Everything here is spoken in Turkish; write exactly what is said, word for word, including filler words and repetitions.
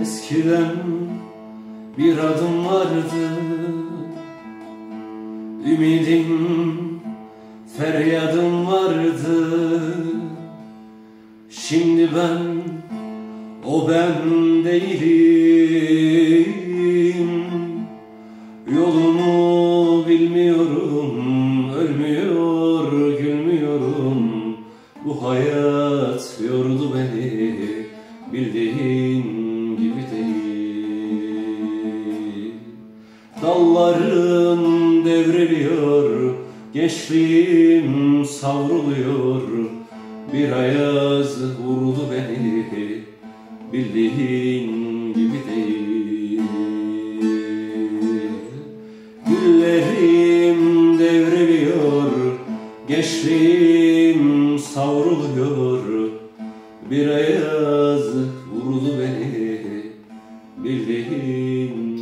Eskiden bir adım vardı, ümidim, feryadım vardı. Şimdi ben, o ben değilim. Yolumu bilmiyorum, ölmüyor, gülmüyorum. Bu hayat yordu beni, bildiğin gibi değil. Dallarım devriliyor, gençliğim savruluyor. Bir ayaz vurdu beni, bildiğin gibi değil. Güllerim devriliyor, gençliğim savruluyor. Bir ayaz vurdu beni, bildiğin